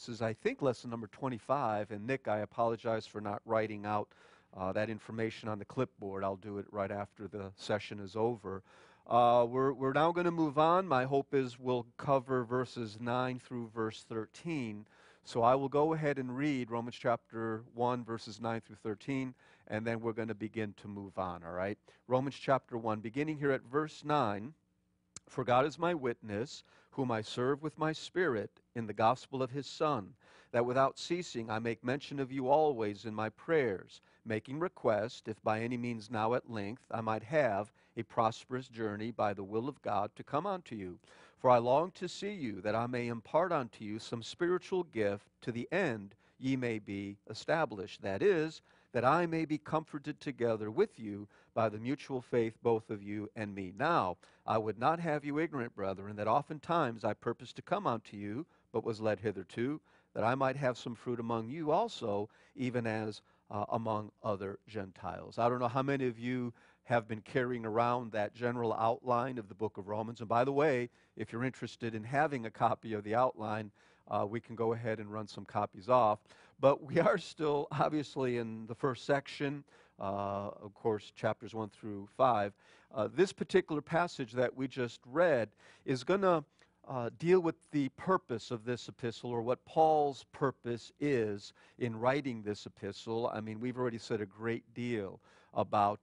This is, I think, lesson number 25. And Nick, I apologize for not writing out that information on the clipboard. I'll do it right after the session is over. We're now going to move on. My hope is we'll cover verses 9 through verse 13. So I will go ahead and read Romans chapter 1, verses 9 through 13, and then we're going to begin to move on, all right? Romans chapter 1, beginning here at verse 9. For God is my witness, whom I serve with my spirit in the gospel of his Son, that without ceasing I make mention of you always in my prayers, making request, if by any means now at length I might have a prosperous journey by the will of God to come unto you. For I long to see you, that I may impart unto you some spiritual gift, to the end ye may be established. That is, that I may be comforted together with you by the mutual faith both of you and me. Now, I would not have you ignorant, brethren, that oftentimes I purposed to come unto you, but was led hitherto, that I might have some fruit among you also, even as among other Gentiles. I don't know how many of you have been carrying around that general outline of the book of Romans. And by the way, if you're interested in having a copy of the outline, we can go ahead and run some copies off. But we are still, obviously, in the first section, of course, chapters 1 through 5. This particular passage that we just read is going to deal with the purpose of this epistle, or what Paul's purpose is in writing this epistle. I mean, we've already said a great deal about,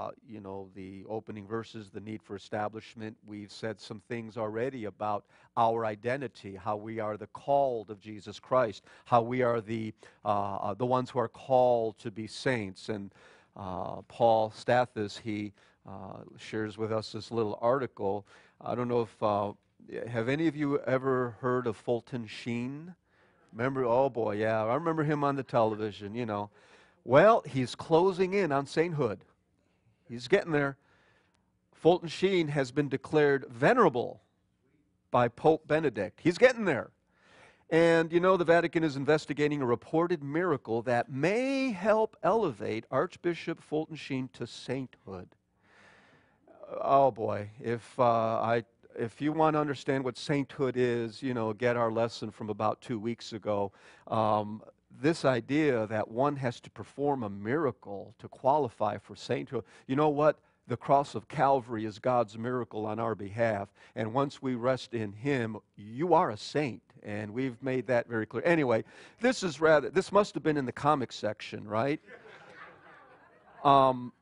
the opening verses, the need for establishment. We've said some things already about our identity, how we are the called of Jesus Christ, how we are the ones who are called to be saints. And Paul Stathis, he shares with us this little article. I don't know if, have any of you ever heard of Fulton Sheen? Remember, oh boy, yeah, I remember him on the television, you know. Well, he's closing in on sainthood. He's getting there. Fulton Sheen has been declared venerable by Pope Benedict. He's getting there. And, you know, the Vatican is investigating a reported miracle that may help elevate Archbishop Fulton Sheen to sainthood. Oh, boy. If you want to understand what sainthood is, you know, get our lesson from about 2 weeks ago. This idea that one has to perform a miracle to qualify for sainthood. You know what? The cross of Calvary is God's miracle on our behalf. And once we rest in Him, you are a saint. And we've made that very clear. Anyway, this must have been in the comic section, right? What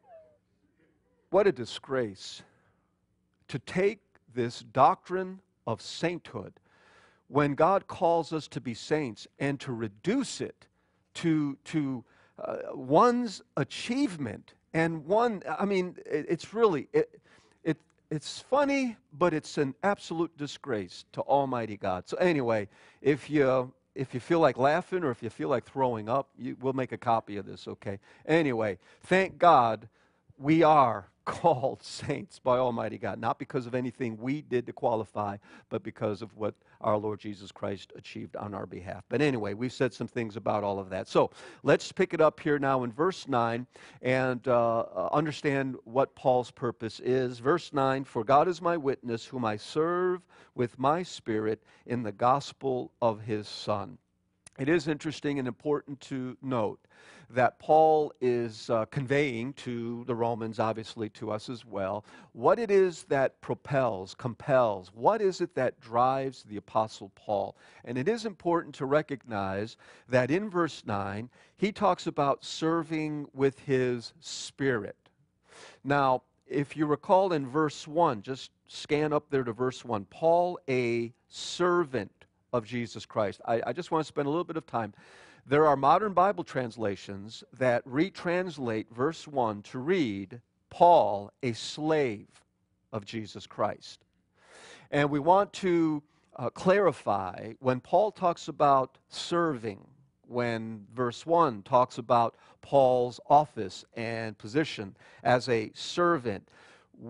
a disgrace to take this doctrine of sainthood, when God calls us to be saints, and to reduce it to one's achievement. And it's really, it's funny, but it's an absolute disgrace to Almighty God. So anyway, if you feel like laughing, or if you feel like throwing up, we'll make a copy of this, okay? Anyway, thank God we are called saints by Almighty God, not because of anything we did to qualify, but because of what our Lord Jesus Christ achieved on our behalf. But anyway, we've said some things about all of that. So let's pick it up here now in verse 9 and understand what Paul's purpose is. Verse 9, for God is my witness, whom I serve with my spirit in the gospel of his Son. It is interesting and important to note that Paul is conveying to the Romans, obviously to us as well, what it is that compels, what is it that drives the Apostle Paul. And it is important to recognize that in verse 9, he talks about serving with his spirit. Now, if you recall in verse 1, just scan up there to verse 1, Paul, a servant of Jesus Christ. I just want to spend a little bit of time. There are modern Bible translations that retranslate verse 1 to read, Paul, a slave of Jesus Christ. And we want to clarify, when Paul talks about serving, when verse 1 talks about Paul's office and position as a servant,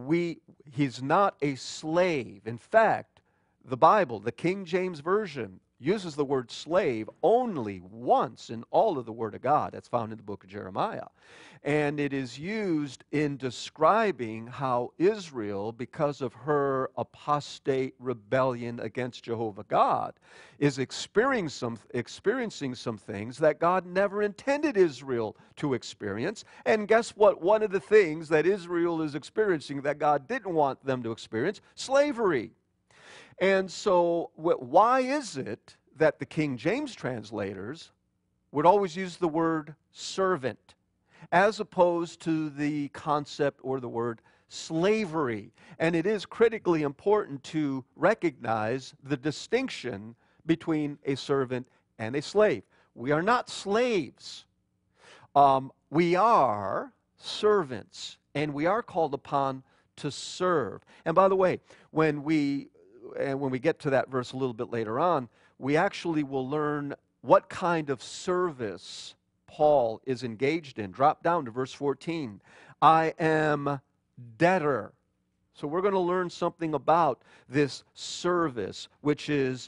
he's not a slave. In fact, the Bible, the King James Version, uses the word slave only once in all of the Word of God. That's found in the book of Jeremiah. And it is used in describing how Israel, because of her apostate rebellion against Jehovah God, is experiencing some things that God never intended Israel to experience. And guess what? One of the things that Israel is experiencing that God didn't want them to experience, slavery. And so, why is it that the King James translators would always use the word servant as opposed to the concept or the word slavery? And it is critically important to recognize the distinction between a servant and a slave. We are not slaves. We are servants, and we are called upon to serve. And by the way, when we get to that verse a little bit later on, we actually will learn what kind of service Paul is engaged in. Drop down to verse 14. I am debtor. So we're going to learn something about this service, which is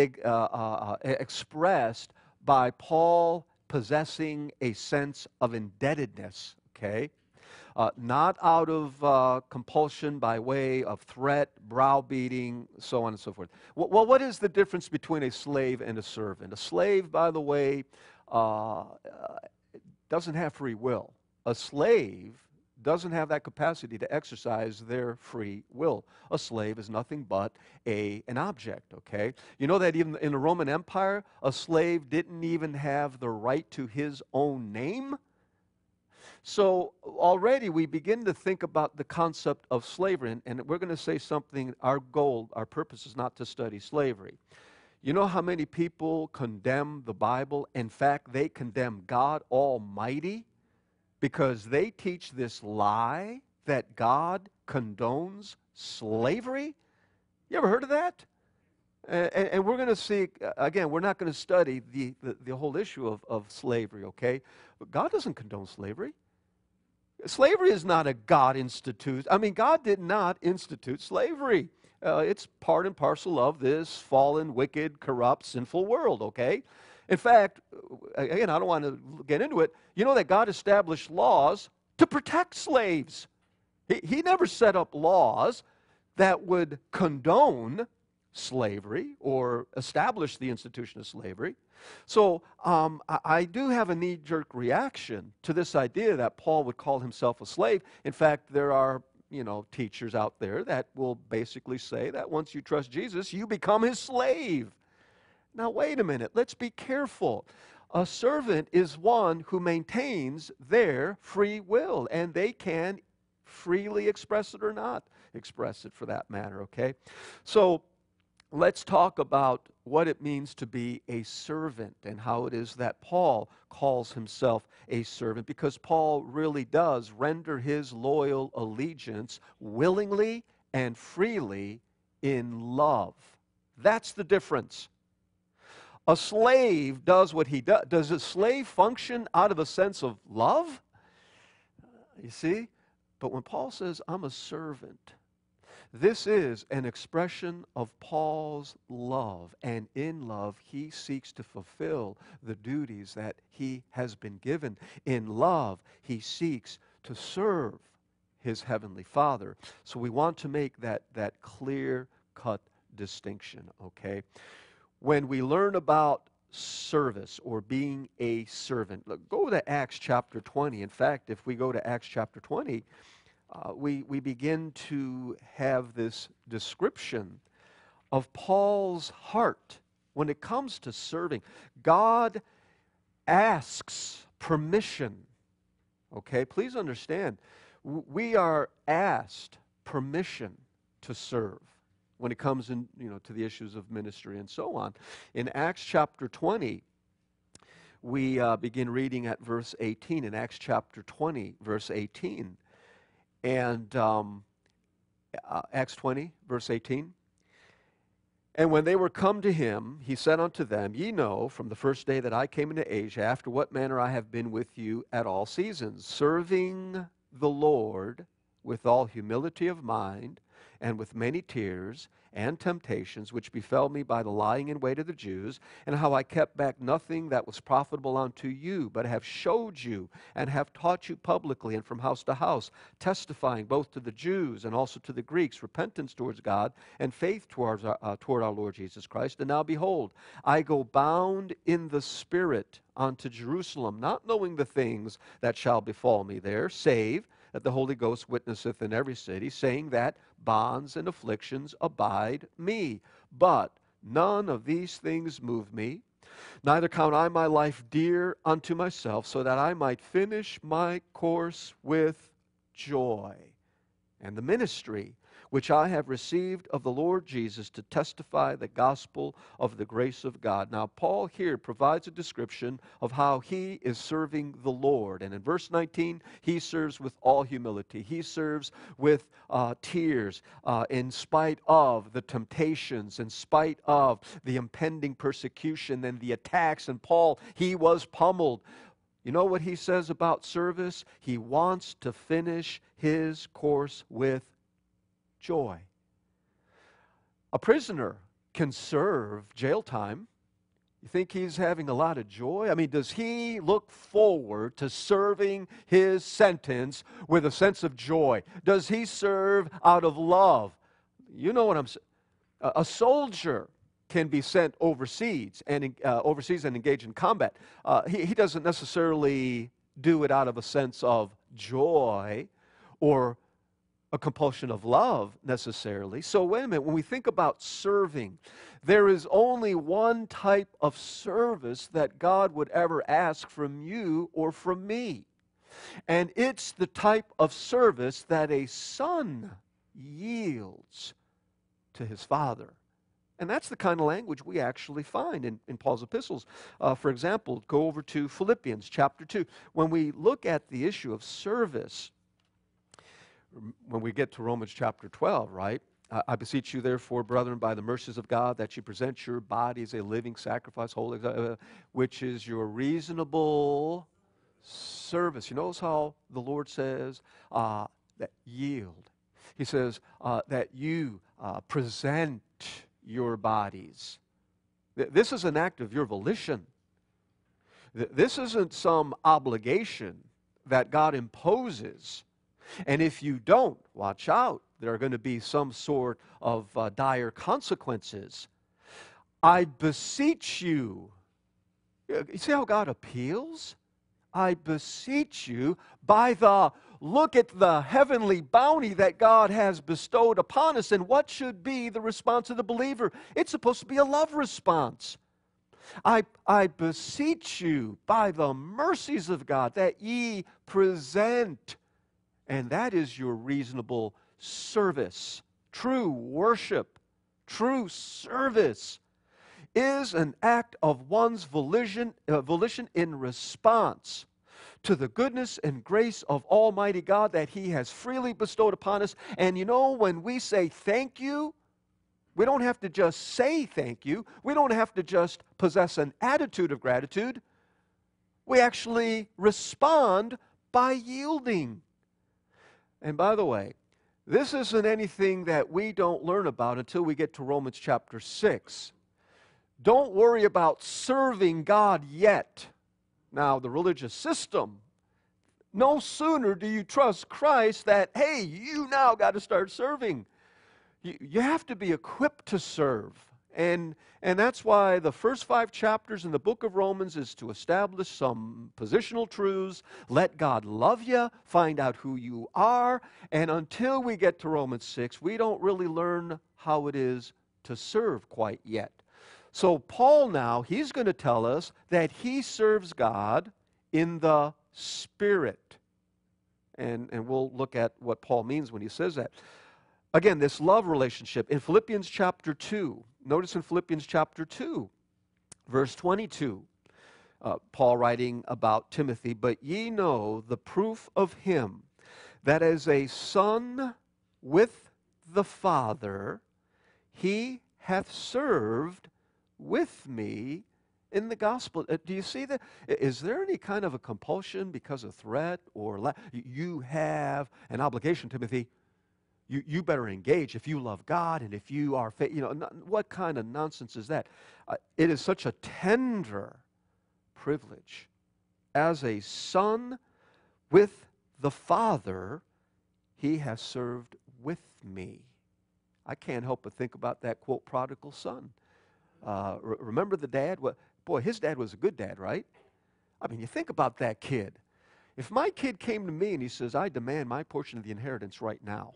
expressed by Paul possessing a sense of indebtedness, okay? Not out of compulsion by way of threat, browbeating, so on and so forth. Well, what is the difference between a slave and a servant? A slave, by the way, doesn't have free will. A slave doesn't have that capacity to exercise their free will. A slave is nothing but an object, okay? You know that even in the Roman Empire, a slave didn't even have the right to his own name? So already we begin to think about the concept of slavery, and we're going to say something, our goal, our purpose is not to study slavery. You know how many people condemn the Bible? In fact, they condemn God Almighty because they teach this lie that God condones slavery. You ever heard of that? And we're going to see, again, we're not going to study the whole issue of slavery, okay? But God doesn't condone slavery. Slavery is not a God institute. I mean, God did not institute slavery. It's part and parcel of this fallen, wicked, corrupt, sinful world, okay? In fact, again, I don't want to get into it. You know that God established laws to protect slaves. He never set up laws that would condone slavery or establish the institution of slavery. So I do have a knee-jerk reaction to this idea that Paul would call himself a slave. In fact, there are teachers out there that will basically say that once you trust Jesus, you become his slave. Now, wait a minute. Let's be careful. A servant is one who maintains their free will, and they can freely express it or not express it for that matter, okay? So let's talk about what it means to be a servant and how it is that Paul calls himself a servant, because Paul really does render his loyal allegiance willingly and freely in love. That's the difference. A slave does what he does. Does a slave function out of a sense of love? You see? But when Paul says, I'm a servant, this is an expression of Paul's love, and in love he seeks to fulfill the duties that he has been given. In love he seeks to serve his heavenly Father. So we want to make that clear-cut distinction, okay? When we learn about service or being a servant, look, go to Acts chapter 20. In fact, if we go to Acts chapter 20, we begin to have this description of Paul's heart when it comes to serving. God asks permission. Okay, please understand, we are asked permission to serve when it comes in, to the issues of ministry and so on. In Acts chapter 20, we begin reading at verse 18. In Acts chapter 20, verse 18. And Acts 20, verse 18. And when they were come to him, he said unto them, Ye know from the first day that I came into Asia, after what manner I have been with you at all seasons, serving the Lord with all humility of mind, and with many tears and temptations, which befell me by the lying in wait of the Jews, and how I kept back nothing that was profitable unto you, but have showed you and have taught you publicly and from house to house, testifying both to the Jews and also to the Greeks, repentance towards God and faith toward our Lord Jesus Christ. And now behold, I go bound in the Spirit unto Jerusalem, not knowing the things that shall befall me there, save that the Holy Ghost witnesseth in every city, saying that bonds and afflictions abide me. But none of these things move me, neither count I my life dear unto myself, so that I might finish my course with joy, and the ministry which I have received of the Lord Jesus to testify the gospel of the grace of God. Now, Paul here provides a description of how he is serving the Lord. And in verse 19, he serves with all humility. He serves with tears in spite of the temptations, in spite of the impending persecution and the attacks. And Paul, he was pummeled. You know what he says about service? He wants to finish his course with joy. A prisoner can serve jail time. You think he's having a lot of joy? I mean, does he look forward to serving his sentence with a sense of joy? Does he serve out of love? You know what I'm saying. A soldier can be sent overseas and engage in combat. He doesn't necessarily do it out of a sense of joy or a compulsion of love necessarily. So wait a minute, when we think about serving, there is only one type of service that God would ever ask from you or from me. And it's the type of service that a son yields to his father. And that's the kind of language we actually find in Paul's epistles. For example, go over to Philippians chapter 2. When we look at the issue of service, when we get to Romans chapter 12, right? I beseech you, therefore, brethren, by the mercies of God, that you present your bodies a living sacrifice, holy, which is your reasonable service. You notice how the Lord says that yield. He says that you present your bodies. This is an act of your volition. This isn't some obligation that God imposes. And if you don't, watch out. There are going to be some sort of dire consequences. I beseech you. You see how God appeals? I beseech you by the, look at the heavenly bounty that God has bestowed upon us. And what should be the response of the believer? It's supposed to be a love response. I beseech you by the mercies of God that ye present. And that is your reasonable service. True worship, true service is an act of one's volition in response to the goodness and grace of Almighty God that He has freely bestowed upon us. And you know, when we say thank you, we don't have to just say thank you. We don't have to just possess an attitude of gratitude. We actually respond by yielding. And by the way, this isn't anything that we don't learn about until we get to Romans chapter 6. Don't worry about serving God yet. Now, the religious system, no sooner do you trust Christ that, hey, you now got to start serving. You have to be equipped to serve. And that's why the first 5 chapters in the book of Romans is to establish some positional truths, let God love you, find out who you are, and until we get to Romans 6, we don't really learn how it is to serve quite yet. So Paul now, he's going to tell us that he serves God in the Spirit. And we'll look at what Paul means when he says that. Again, this love relationship in Philippians chapter 2. Notice in Philippians chapter 2, verse 22, Paul writing about Timothy, but ye know the proof of him, that as a son with the Father, he hath served with me in the gospel. Do you see that? Is there any kind of a compulsion because of threat or you have an obligation, Timothy, You better engage if you love God and if you are, what kind of nonsense is that? It is such a tender privilege as a son with the Father. He has served with me. I can't help but think about that, quote, prodigal son. Remember the dad? Boy, his dad was a good dad, right? I mean, you think about that kid. If my kid came to me and he says, I demand my portion of the inheritance right now.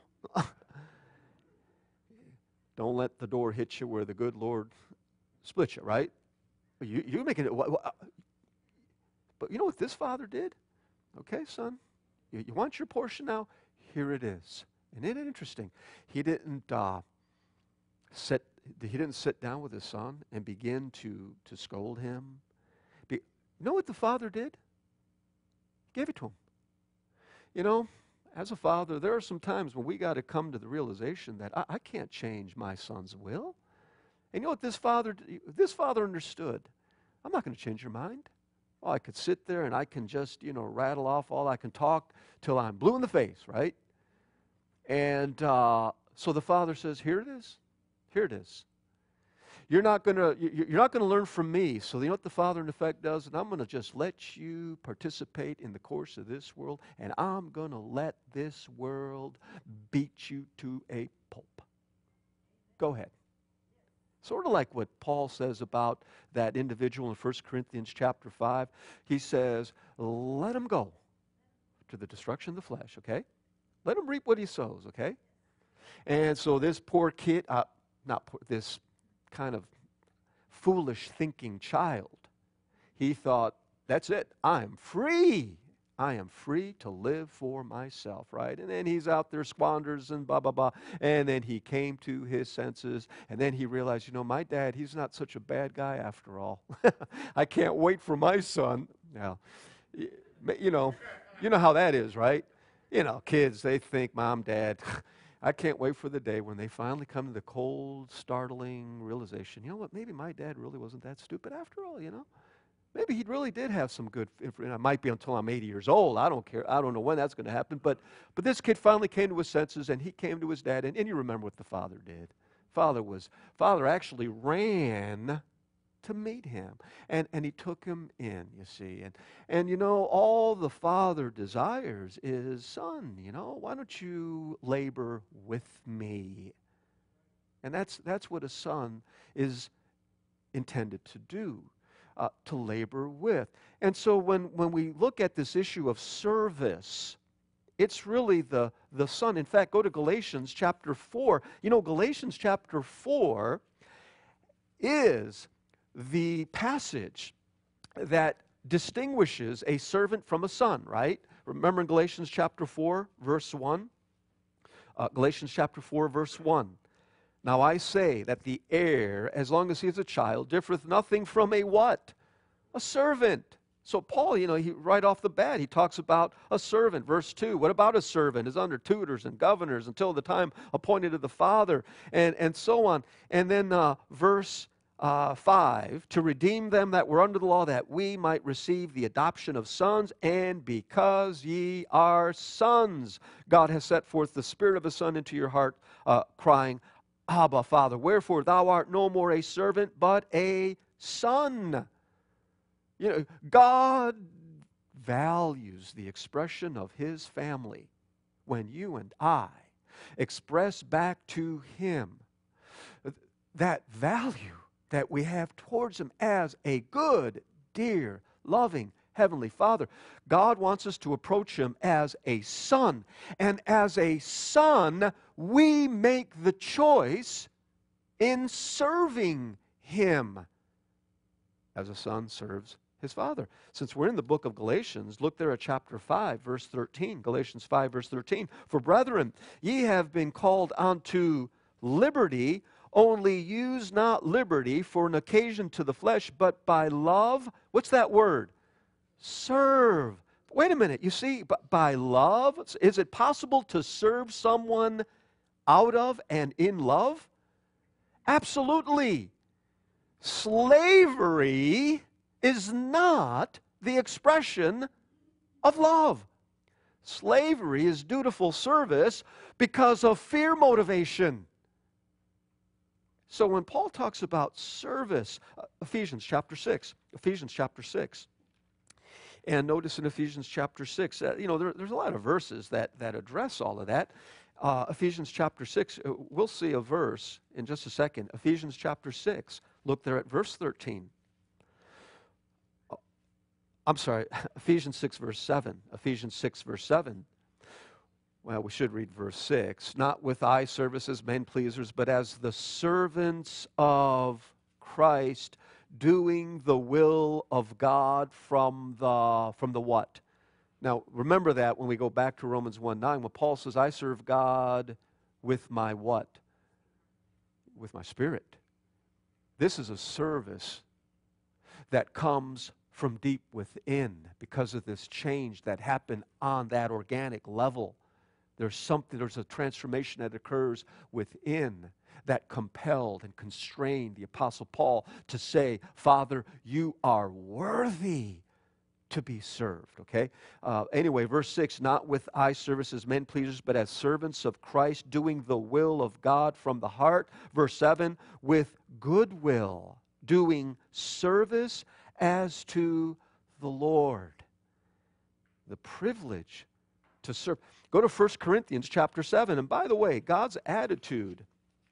Don't let the door hit you where the good Lord split you, right? You're making it. But you know what this father did? Okay, son, you want your portion now? Here it is. And isn't it interesting? He didn't sit down with his son and begin to scold him. You know what the father did? He gave it to him. You know, as a father, there are some times when we got to come to the realization that I can't change my son's will. And you know what this father understood? I'm not going to change your mind. Oh, I could sit there and I can just, rattle off all I can talk till I'm blue in the face, right? And so the father says, here it is. Here it is. You're not going to learn from me. So you know what the father in effect does? And I'm going to just let you participate in the course of this world, and I'm going to let this world beat you to a pulp. Go ahead. Sort of like what Paul says about that individual in 1 Corinthians chapter 5. He says, let him go to the destruction of the flesh, okay? Let him reap what he sows, okay? And so this poor kid, this kind of foolish thinking child, he thought, that's it, I'm free. I am free to live for myself, right? And then he's out there, squanders and blah, blah, blah. And then he came to his senses, and then he realized, my dad, he's not such a bad guy after all. I can't wait for my son. Now, you know how that is, right? Kids, they think, Mom, Dad, I can't wait for the day when they finally come to the cold, startling realization, you know what, maybe my dad really wasn't that stupid after all, Maybe he really did have some good information. It might be until I'm 80 years old. I don't care. I don't know when that's going to happen. But this kid finally came to his senses, and he came to his dad. And you remember what the father did. Father actually ran to meet him. And he took him in, you see. And all the father desires is, son, why don't you labor with me? And that's what a son is intended to do. To labor with. And so when we look at this issue of service, it's really the son. In fact, go to Galatians chapter 4. Galatians chapter 4 is the passage that distinguishes a servant from a son, right? Remember in Galatians chapter 4, verse 1? Galatians chapter 4, verse 1. Now I say that the heir, as long as he is a child, differeth nothing from a what? A servant. So Paul, he right off the bat, he talks about a servant. Verse 2, what about a servant? Is under tutors and governors until the time appointed of the father, and so on. And then verse 5, to redeem them that were under the law, that we might receive the adoption of sons, and because ye are sons, God has set forth the spirit of a son into your heart, crying, Abba, Father. Wherefore thou art no more a servant, but a son. God values the expression of His family when you and I express back to Him that value that we have towards Him as a good, dear, loving Heavenly Father. God wants us to approach Him as a son. And as a son, we make the choice in serving Him as a son serves his father. Since we're in the book of Galatians, look there at chapter 5, verse 13. Galatians 5, verse 13. For brethren, ye have been called unto liberty, only use not liberty for an occasion to the flesh, but by love. What's that word? Serve. Wait a minute, you see, by love, is it possible to serve someone out of and in love? Absolutely. Slavery is not the expression of love. Slavery is dutiful service because of fear motivation. So when Paul talks about service, Ephesians chapter 6, and notice in Ephesians chapter 6, there's a lot of verses that address all of that. Ephesians chapter 6, we'll see a verse in just a second. Ephesians chapter 6, look there at verse 13. I'm sorry, Ephesians 6 verse 7. Ephesians 6 verse 7. Well, we should read verse 6. Not with eye service as men pleasers, but as the servants of Christ, doing the will of God from the what? Now, remember that when we go back to Romans 1:9, when Paul says, I serve God with my what? With my spirit. This is a service that comes from deep within because of this change that happened on that organic level. There's a transformation that occurs within that compelled and constrained the Apostle Paul to say, Father, you are worthy to be served, okay? Anyway, verse 6, not with eye service as men pleasers, but as servants of Christ, doing the will of God from the heart. Verse 7, with good will, doing service as to the Lord. The privilege to serve. Go to 1 Corinthians chapter 7. And by the way, God's attitude,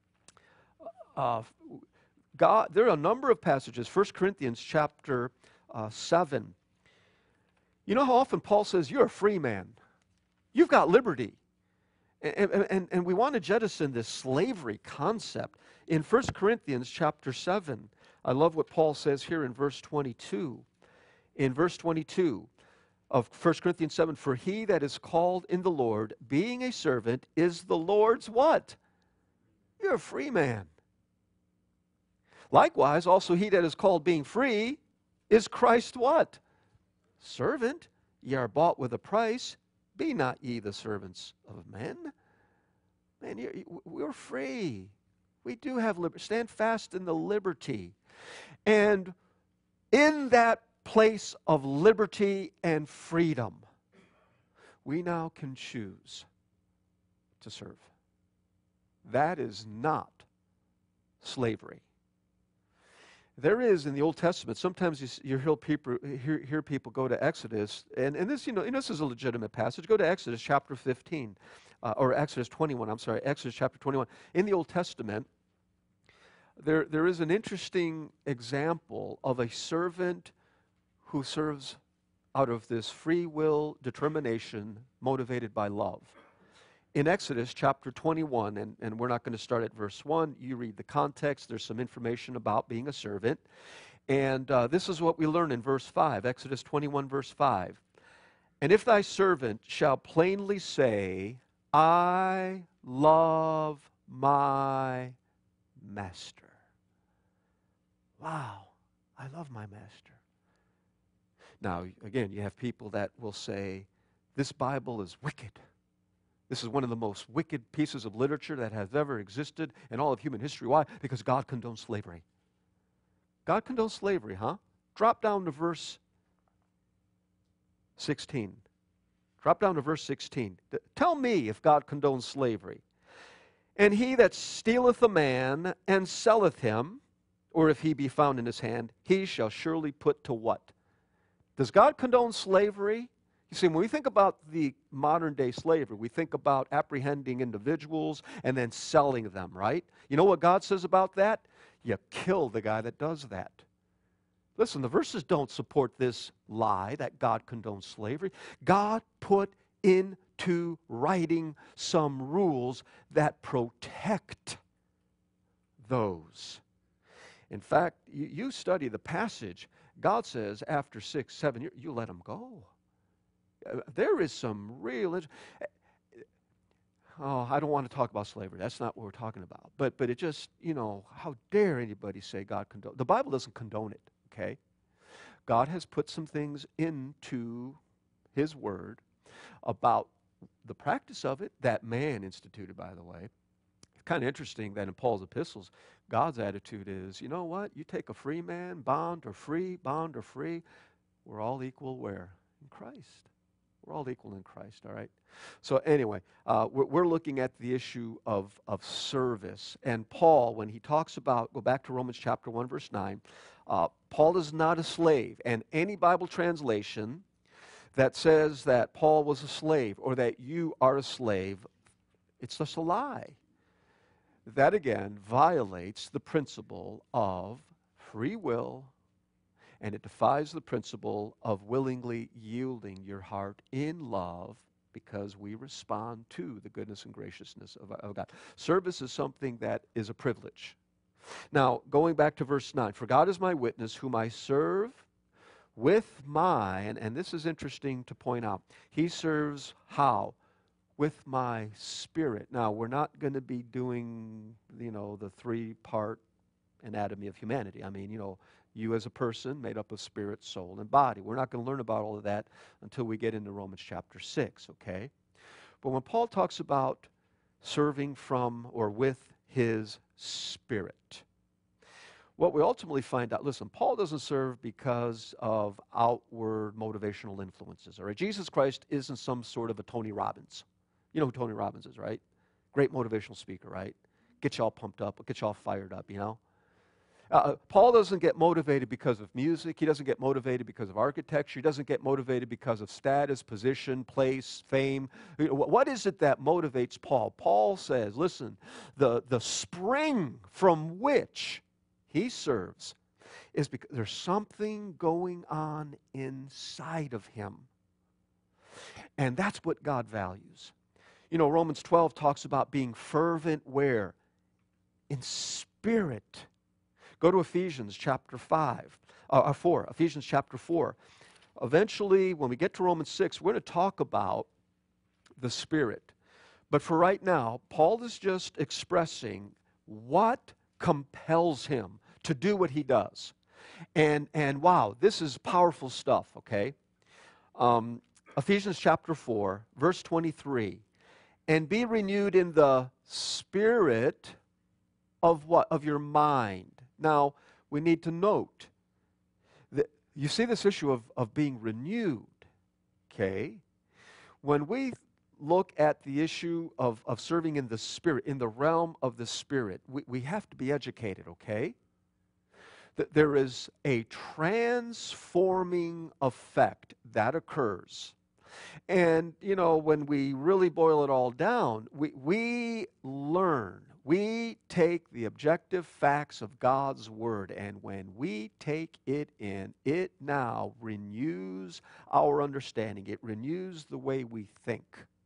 there are a number of passages. 1 Corinthians chapter 7. You know how often Paul says, you're a free man. You've got liberty. And we want to jettison this slavery concept. In 1 Corinthians chapter 7, I love what Paul says here in verse 22. In verse 22 of 1 Corinthians 7, for he that is called in the Lord, being a servant, is the Lord's what? You're a free man. Likewise, also he that is called being free is Christ what? Servant. Ye are bought with a price. Be not ye the servants of men. Man, we're free. We do have liberty. Stand fast in the liberty. And in that place of liberty and freedom, we now can choose to serve. That is not slavery. There is in the Old Testament, sometimes you hear people go to Exodus, and this, this is a legitimate passage. Go to Exodus chapter 15, or Exodus 21, Exodus chapter 21. In the Old Testament, there is an interesting example of a servant who serves out of this free will determination motivated by love. In Exodus chapter 21, and we're not going to start at verse 1, you read the context, there's some information about being a servant, and this is what we learn in verse 5, Exodus 21 verse 5. And if thy servant shall plainly say, I love my master. Wow, I love my master. Now, again, you have people that will say, this Bible is wicked. This is one of the most wicked pieces of literature that has ever existed in all of human history. Why? Because God condones slavery. God condones slavery, huh? Drop down to verse 16. Drop down to verse 16. Tell me if God condones slavery. And he that stealeth a man and selleth him, or if he be found in his hand, he shall surely put to what? Does God condone slavery? You see, when we think about the modern day slavery, we think about apprehending individuals and then selling them, right? You know what God says about that? You kill the guy that does that. Listen, the verses don't support this lie that God condones slavery. God put into writing some rules that protect those. In fact, you study the passage, God says after 6, 7 years, you let them go. There is some real... I don't want to talk about slavery. That's not what we're talking about. But it just, how dare anybody say God condone... The Bible doesn't condone it, okay? God has put some things into His Word about the practice of it that man instituted, by the way. It's kind of interesting that in Paul's epistles, God's attitude is, you know what? You take a free man, bond or free, we're all equal where? In Christ. We're all equal in Christ, all right? So anyway, we're looking at the issue of service. And Paul, when he talks about, go back to Romans chapter 1, verse 9, Paul is not a slave. And any Bible translation that says that Paul was a slave or that you are a slave, it's just a lie. That, again, violates the principle of free will, and it defies the principle of willingly yielding your heart in love because we respond to the goodness and graciousness of God. Service is something that is a privilege. Now, going back to verse 9, for God is my witness, whom I serve with my, and this is interesting to point out, he serves how? With my spirit. Now, we're not going to be doing, the three-part anatomy of humanity. I mean, you as a person made up of spirit, soul, and body. We're not going to learn about all of that until we get into Romans chapter 6, okay? But when Paul talks about serving from or with his spirit, what we ultimately find out, listen, Paul doesn't serve because of outward motivational influences, all right? Jesus Christ isn't some sort of a Tony Robbins. You know who Tony Robbins is, right? Great motivational speaker, right? Get you all pumped up, get you all fired up, Paul doesn't get motivated because of music. He doesn't get motivated because of architecture. He doesn't get motivated because of status, position, place, fame. What is it that motivates Paul? Paul says, listen, the spring from which he serves is because there's something going on inside of him. And that's what God values. Romans 12 talks about being fervent where? In spirit. Go to Ephesians chapter 4, Ephesians chapter 4. Eventually, when we get to Romans 6, we're going to talk about the Spirit. But for right now, Paul is just expressing what compels him to do what he does. And wow, this is powerful stuff, okay? Ephesians chapter 4, verse 23. And be renewed in the spirit of what? Of your mind. Now, we need to note that you see this issue of being renewed, okay? When we look at the issue of serving in the Spirit, in the realm of the Spirit, we have to be educated, okay? That there is a transforming effect that occurs. And, when we really boil it all down, we learn. We take the objective facts of God's Word, and when we take it in, it now renews our understanding. It renews the way we think.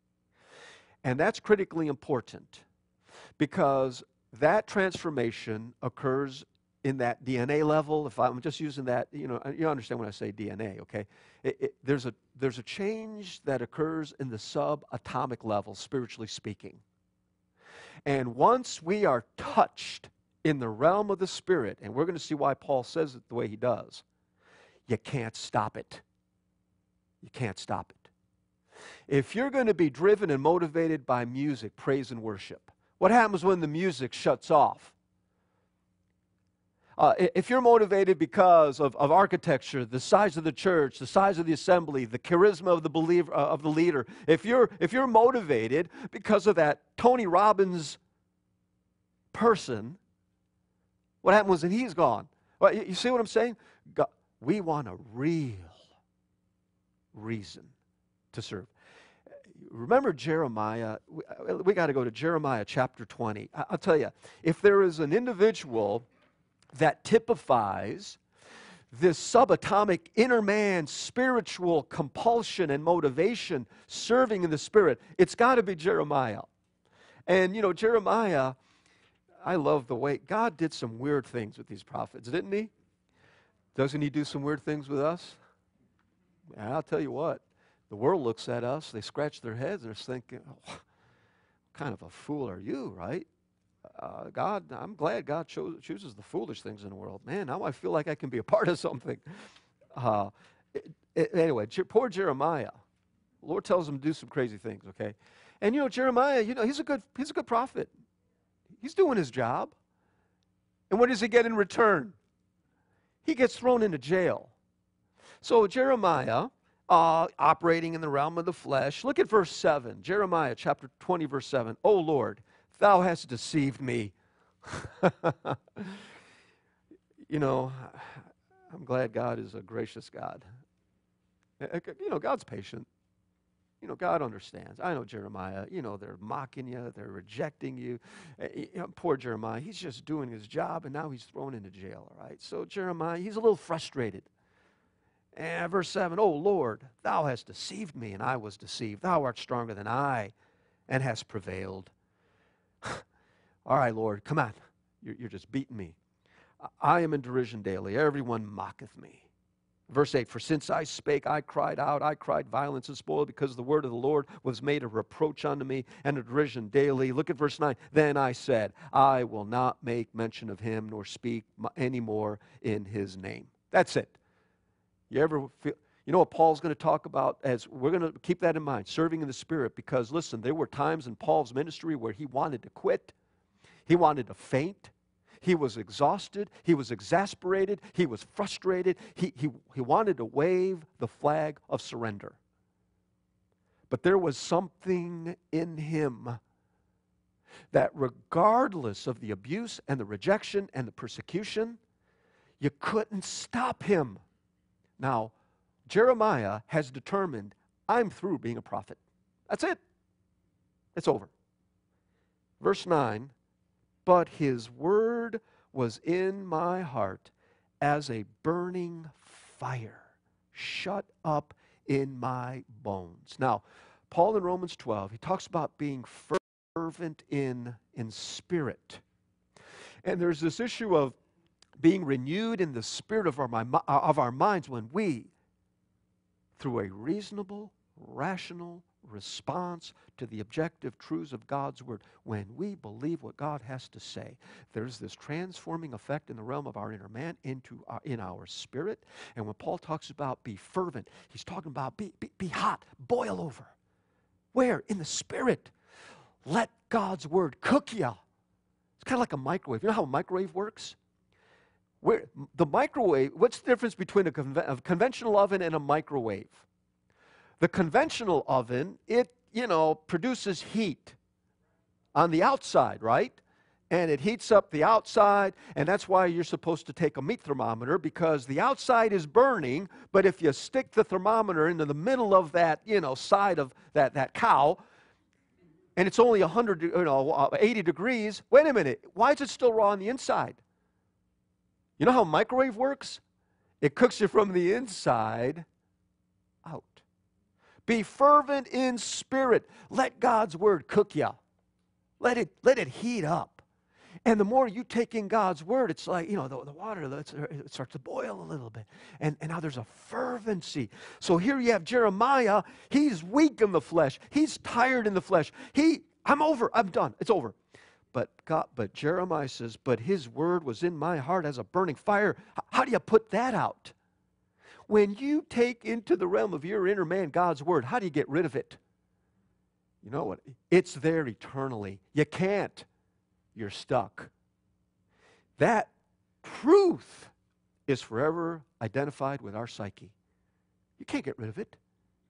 And that's critically important because that transformation occurs in that DNA level. If I'm just using that, you understand when I say DNA, okay? There's a change that occurs in the subatomic level, spiritually speaking. And once we are touched in the realm of the Spirit, and we're going to see why Paul says it the way he does, you can't stop it. You can't stop it. If you're going to be driven and motivated by music, praise, and worship, what happens when the music shuts off? If you're motivated because of architecture, the size of the church, the size of the assembly, the charisma of the believer, of the leader, if you're motivated because of that Tony Robbins person, what happens when he's gone? Well, you see what I'm saying? God, we want a real reason to serve. Remember Jeremiah? We got to go to Jeremiah chapter 20. I'll tell you, if there is an individual that typifies this subatomic inner man spiritual compulsion and motivation serving in the Spirit, it's got to be Jeremiah. And Jeremiah, I love the way God did some weird things with these prophets, didn't he? Doesn't he do some weird things with us? And I'll tell you what, the world looks at us, they scratch their heads, they're thinking, oh, what kind of a fool are you, right? God, I'm glad God chooses the foolish things in the world. Man, now I feel like I can be a part of something. Anyway, poor Jeremiah. The Lord tells him to do some crazy things, okay? And Jeremiah, he's a good prophet. He's doing his job. And what does he get in return? He gets thrown into jail. So Jeremiah, operating in the realm of the flesh. Look at verse 7, Jeremiah chapter 20, verse 7. "O Lord, thou hast deceived me." You know, I'm glad God is a gracious God. You know, God's patient. You know, God understands. I know Jeremiah, you know, they're mocking you, they're rejecting you. Poor Jeremiah, he's just doing his job, and now he's thrown into jail, all right? So Jeremiah, he's a little frustrated. And verse 7, "O Lord, thou hast deceived me, and I was deceived. Thou art stronger than I, and hast prevailed." All right, Lord, come on. You're just beating me. "I am in derision daily. Everyone mocketh me." Verse 8, "For since I spake, I cried out, I cried violence and spoil, because the word of the Lord was made a reproach unto me, and a derision daily." Look at verse 9. "Then I said, I will not make mention of him, nor speak any more in his name." That's it. You ever feel, you know what Paul's going to talk about, as we're going to keep that in mind, serving in the Spirit, because listen, there were times in Paul's ministry where he wanted to quit. He wanted to faint. He was exhausted. He was exasperated. He was frustrated. He wanted to wave the flag of surrender. But there was something in him that, regardless of the abuse and the rejection and the persecution, you couldn't stop him. Now, Jeremiah has determined, I'm through being a prophet. That's it. It's over. Verse 9, "But his word was in my heart as a burning fire, shut up in my bones." Now, Paul in Romans 12, he talks about being fervent in spirit. And there's this issue of being renewed in the spirit of our minds when we, through a reasonable, rational response to the objective truths of God's Word, when we believe what God has to say, there's this transforming effect in the realm of our inner man in our spirit. And when Paul talks about be fervent, he's talking about be hot, boil over. Where? In the spirit. Let God's Word cook you. It's kind of like a microwave. You know how a microwave works? Where the microwave, what's the difference between a conventional oven and a microwave? The conventional oven, it, produces heat on the outside, right? And it heats up the outside, and that's why you're supposed to take a meat thermometer, because the outside is burning, but if you stick the thermometer into the middle of that, side of that cow, and it's only 80 degrees, wait a minute, why is it still raw on the inside? You know how a microwave works? It cooks you from the inside out. Be fervent in spirit. Let God's Word cook you. Let it heat up. And the more you take in God's Word, it's like, the water, it starts to boil a little bit. And now there's a fervency. So here you have Jeremiah. He's weak in the flesh. He's tired in the flesh. I'm over. I'm done. It's over. But Jeremiah says, "But his word was in my heart as a burning fire." How do you put that out? When you take into the realm of your inner man God's Word, how do you get rid of it? You know what? It's there eternally. You can't. You're stuck. That truth is forever identified with our psyche. You can't get rid of it.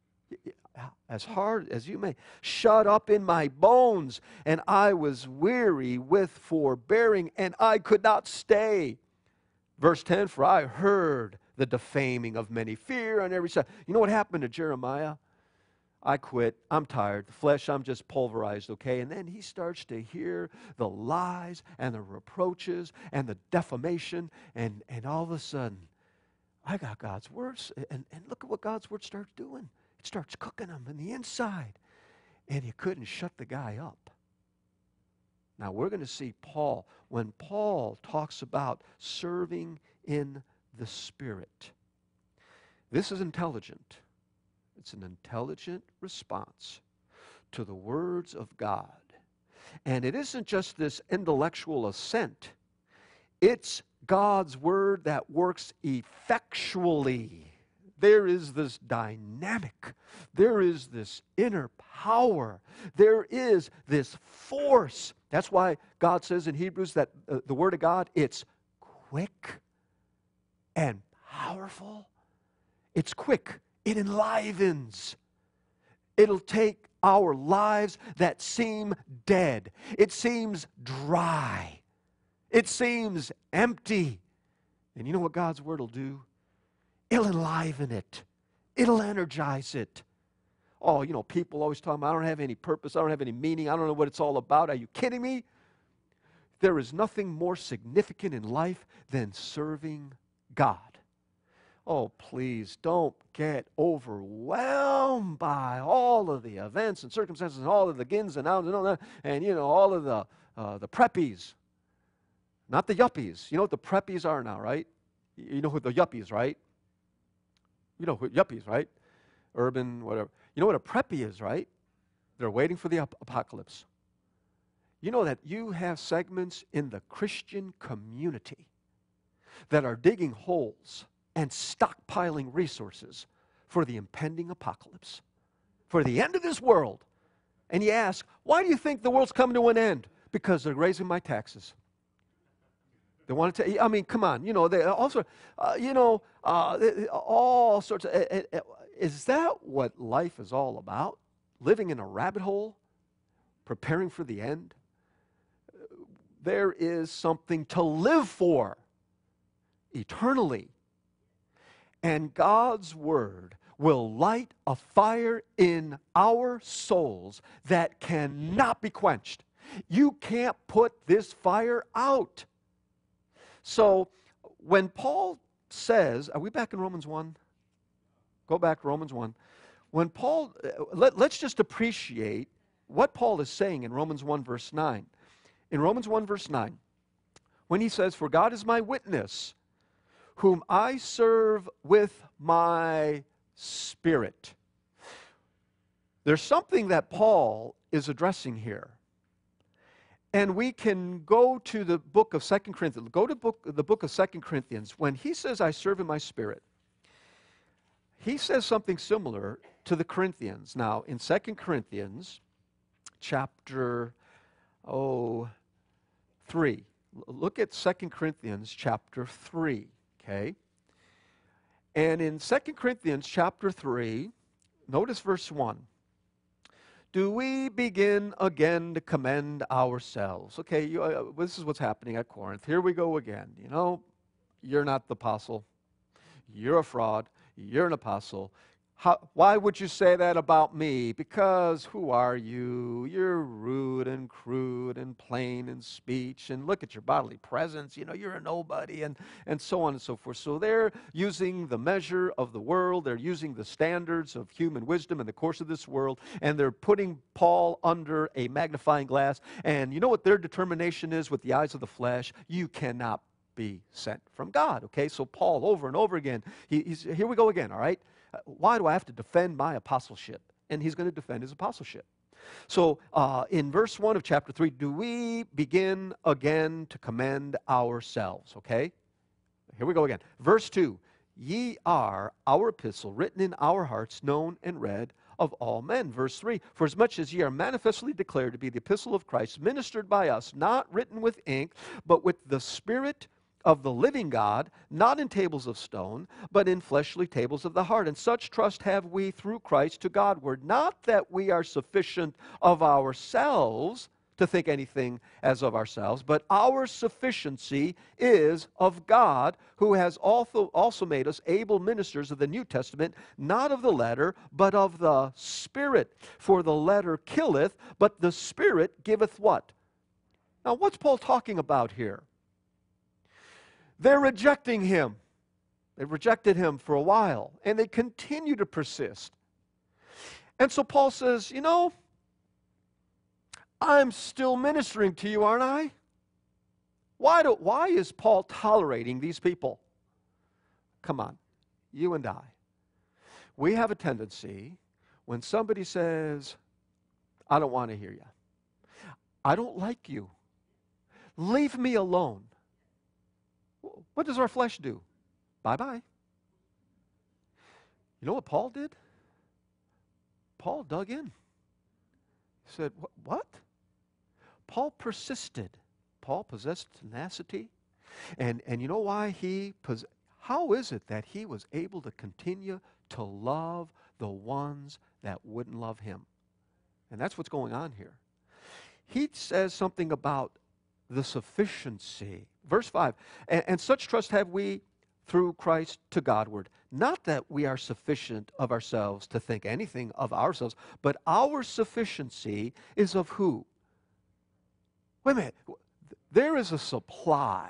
As hard as you may. "Shut up in my bones, and I was weary with forbearing, and I could not stay." Verse 10, "For I heard the defaming of many, fear on every side." You know what happened to Jeremiah? I quit. I'm tired. The flesh, I'm just pulverized, okay? And then he starts to hear the lies and the reproaches and the defamation, and all of a sudden, I got God's words, and look at what God's Word starts doing. It starts cooking him on the inside. And he couldn't shut the guy up. Now we're going to see Paul, when Paul talks about serving in the Spirit. This is intelligent. It's an intelligent response to the words of God. And it isn't just this intellectual assent. It's God's Word that works effectually. There is this dynamic. There is this inner power. There is this force. That's why God says in Hebrews that the Word of God, it's quick and powerful. It's quick. It enlivens. It'll take our lives that seem dead. It seems dry. It seems empty. And you know what God's Word will do? It'll enliven it. It'll energize it. Oh, you know, people always talk about, I don't have any purpose, I don't have any meaning, I don't know what it's all about. Are you kidding me? There is nothing more significant in life than serving God. Oh, please don't get overwhelmed by all of the events and circumstances and all of the ins and outs and all that, and, you know, all of the preppies. Not the yuppies. You know what the preppies are now, right? You know who the yuppies, right? You know who yuppies, right? Urban, whatever. You know what a preppy is, right? They're waiting for the apocalypse. You know that you have segments in the Christian community that are digging holes and stockpiling resources for the impending apocalypse, for the end of this world. And you ask, why do you think the world's coming to an end? Because they're raising my taxes. They want to, I mean, come on, you know, they also, all sorts of, is that what life is all about? Living in a rabbit hole? Preparing for the end? There is something to live for eternally. And God's Word will light a fire in our souls that cannot be quenched. You can't put this fire out. So when Paul says, are we back in Romans 1? Go back to Romans 1. When Paul, let's just appreciate what Paul is saying in Romans 1 verse 9. In Romans 1 verse 9, when he says, for God is my witness, whom I serve with my spirit. There's something that Paul is addressing here. And we can go to the book of 2 Corinthians. Go to the book of 2 Corinthians. When he says, I serve in my spirit, he says something similar to the Corinthians. Now, in 2 Corinthians chapter 3. Look at 2 Corinthians chapter 3, okay? And in 2 Corinthians chapter 3, notice verse 1. Do we begin again to commend ourselves? Okay, this is what's happening at Corinth. Here we go again. You know, you're not the apostle. You're a fraud. You're an apostle. Why would you say that about me? Because who are you? You're rude and crude and plain in speech, and look at your bodily presence. You know, you're a nobody, and so on and so forth. So they're using the measure of the world. They're using the standards of human wisdom in the course of this world, and they're putting Paul under a magnifying glass. And you know what their determination is with the eyes of the flesh? You cannot be sent from God. Okay, so Paul over and over again, here we go again, all right? Why do I have to defend my apostleship? And he's going to defend his apostleship. So in verse 1 of chapter 3, do we begin again to commend ourselves? Okay? Here we go again. Verse 2, ye are our epistle, written in our hearts, known and read of all men. Verse 3, for as much as ye are manifestly declared to be the epistle of Christ, ministered by us, not written with ink, but with the Spirit of the living God, not in tables of stone, but in fleshly tables of the heart. And such trust have we through Christ to Godward, not that we are sufficient of ourselves to think anything as of ourselves, but our sufficiency is of God, who has also made us able ministers of the New Testament, not of the letter, but of the Spirit. For the letter killeth, but the Spirit giveth what? Now, what's Paul talking about here? They're rejecting him. They've rejected him for a while, and they continue to persist. And so Paul says, you know, I'm still ministering to you, aren't I? Why is Paul tolerating these people? Come on, you and I. We have a tendency, when somebody says, I don't want to hear you, I don't like you, leave me alone. What does our flesh do? Bye-bye. You know what Paul did? Paul dug in. He said, what? Paul persisted. Paul possessed tenacity. And you know why how is it that he was able to continue to love the ones that wouldn't love him? And that's what's going on here. He says something about the sufficiency. Verse 5, and such trust have we through Christ to Godward. Not that we are sufficient of ourselves to think anything of ourselves, but our sufficiency is of who? Wait a minute. There is a supply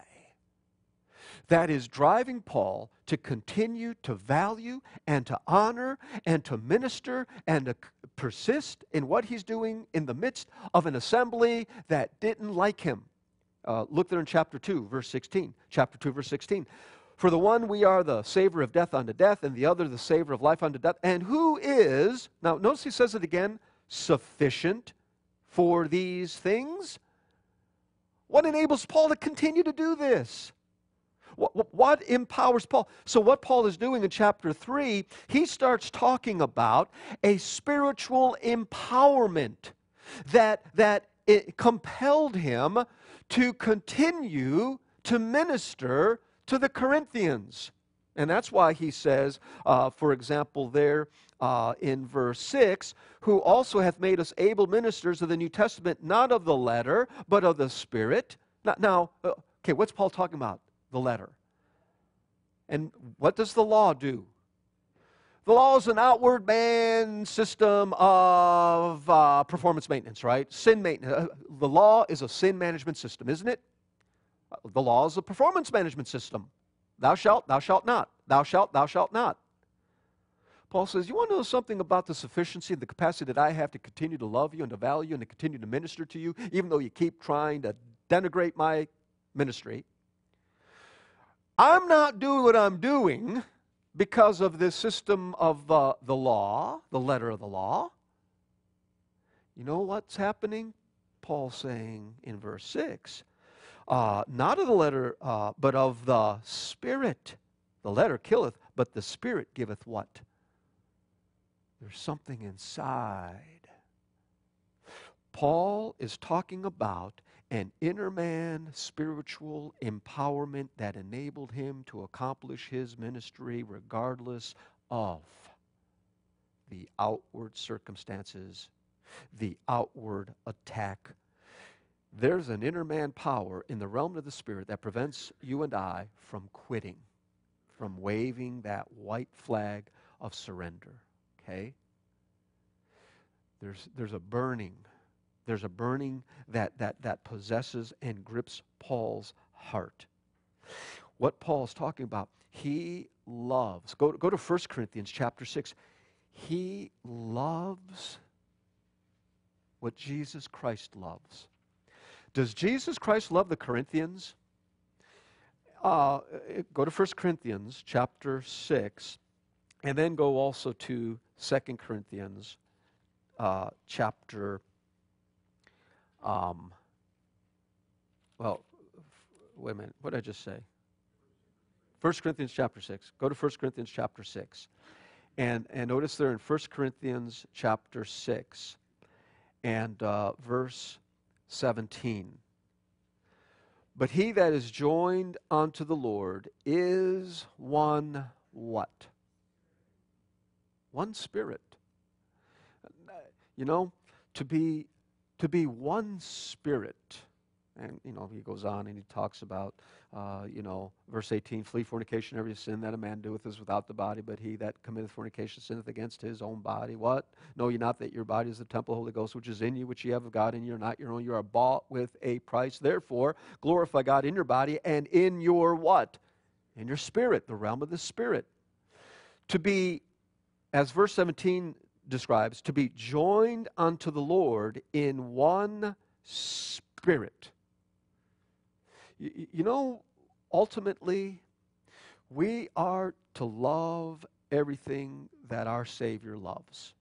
that is driving Paul to continue to value and to honor and to minister and to persist in what he's doing in the midst of an assembly that didn't like him. Look there in chapter 2, verse 16. Chapter 2, verse 16. For the one we are the savor of death unto death, and the other the savor of life unto death. And who is, now notice he says it again, sufficient for these things? What enables Paul to continue to do this? What empowers Paul? So what Paul is doing in chapter 3, he starts talking about a spiritual empowerment that it compelled him to continue to minister to the Corinthians. And that's why he says, for example, there in verse 6, who also hath made us able ministers of the New Testament, not of the letter, but of the Spirit. Now, okay, what's Paul talking about? The letter. And what does the law do? The law is an outward man system of performance maintenance, right? Sin maintenance. The law is a sin management system, isn't it? The law is a performance management system. Thou shalt not. Thou shalt not. Paul says, you want to know something about the sufficiency, the capacity that I have to continue to love you and to value you and to continue to minister to you, even though you keep trying to denigrate my ministry? I'm not doing what I'm doing because of this system of the law, the letter of the law. You know what's happening? Paul's saying in verse 6, not of the letter, but of the Spirit. The letter killeth, but the Spirit giveth what? There's something inside. Paul is talking about an inner man spiritual empowerment that enabled him to accomplish his ministry regardless of the outward circumstances, the outward attack. There's an inner man power in the realm of the Spirit that prevents you and I from quitting, from waving that white flag of surrender. Okay? There's a burning. There's a burning that possesses and grips Paul's heart. What Paul's talking about, he loves. Go to 1 Corinthians chapter 6. He loves what Jesus Christ loves. Does Jesus Christ love the Corinthians? Go to 1 Corinthians chapter 6, and then go also to 2 Corinthians chapter, wait a minute, what did I just say? 1 Corinthians chapter 6. Go to 1 Corinthians chapter 6. And notice there in 1 Corinthians chapter 6 and verse 17. But he that is joined unto the Lord is one what? One spirit. You know, to be one spirit. And, you know, he goes on and he talks about, verse 18, flee fornication, every sin that a man doeth is without the body, but he that committeth fornication sinneth against his own body. What? Know ye not that your body is the temple of the Holy Ghost, which is in you, which ye have of God, and ye are not your own. You are bought with a price. Therefore, glorify God in your body and in your what? In your spirit, the realm of the Spirit. To be, as verse 17 describes, to be joined unto the Lord in one spirit. You know, ultimately, we are to love everything that our Savior loves.